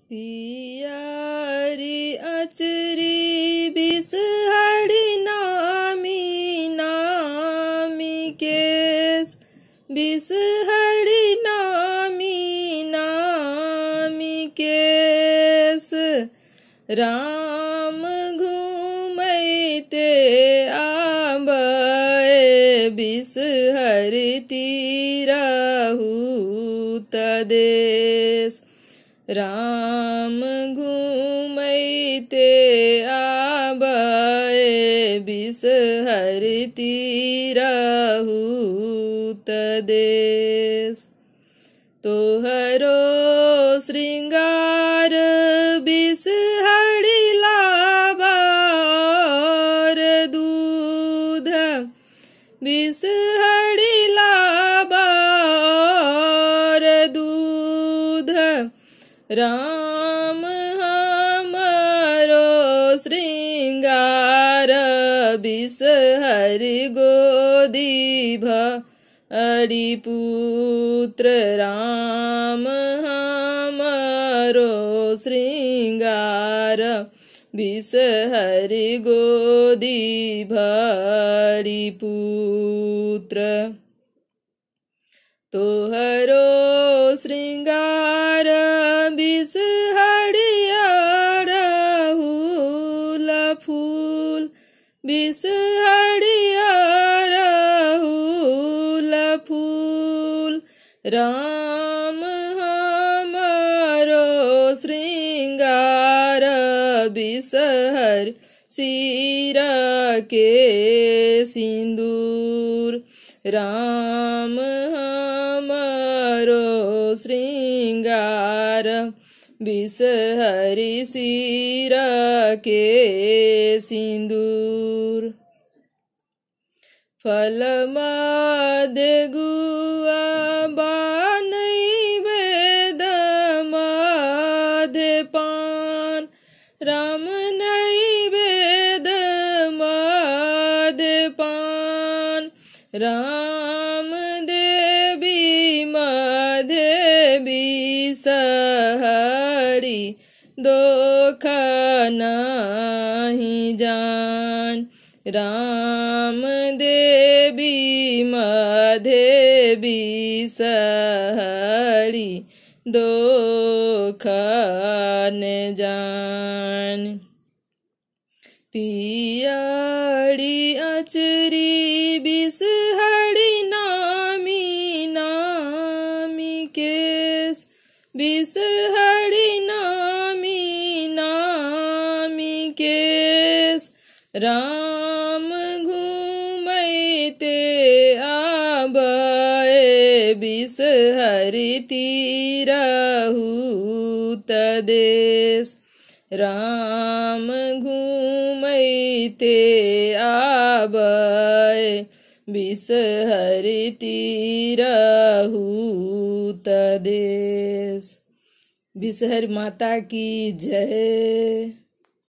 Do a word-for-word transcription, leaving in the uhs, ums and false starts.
पियारी अचरी बिसहड़ी नामी नामी केस बिसहड़ी नामी नामी केस राम घूमैते आबय बिसहरती रहु तदेश। राम घूमैते आबय बिसहरती रहु तदेश। तोहरो श्रृंगार बिसहड़ी लाबार दूध बिसहड़ी लाबार दूध। राम हमरो श्रृंगार बिसहरि गोदी भरि पुत्र। राम हमरो श्रृंगार बिसहरि गोदी भरि पुत्र। तोहरो श्रृंगार बिसहरि अड़हुल फूल बिसहरि अड़हुल फूल। राम हमरो श्रृंगार बिसहर सिर के सिंदूर। राम हमरो श्रृंगार बिसहरि सिर के सिंदूर। फल मद गुआ नैवेद मध पान। राम नैवेद मध पान। राम देवी मधे बिसहरि दोख नहीं जान। राम देवी मधे बिसहरि दोख न जान। पियारी अचरी बिसहड़ी नामी नामी केस बिसहड़ी नामी नामी केस। राम घूमैते आबय बिसहरती रहु तदेश। राम घूमैते आबय बिसहरती रहु तदेश। बिसहर माता की जय।